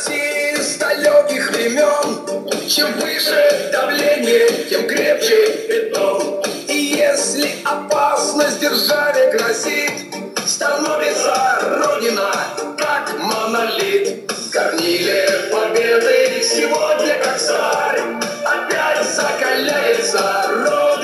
России с далеких времен. Чем выше давление, тем крепче бетон. И если опасность державе грозит, становится Родина как монолит. Корниле победы сегодня как царь, опять закаляется Родина.